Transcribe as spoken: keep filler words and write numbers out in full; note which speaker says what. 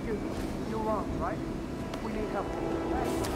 Speaker 1: Excuse me. You're wrong, right? We need help. Hey.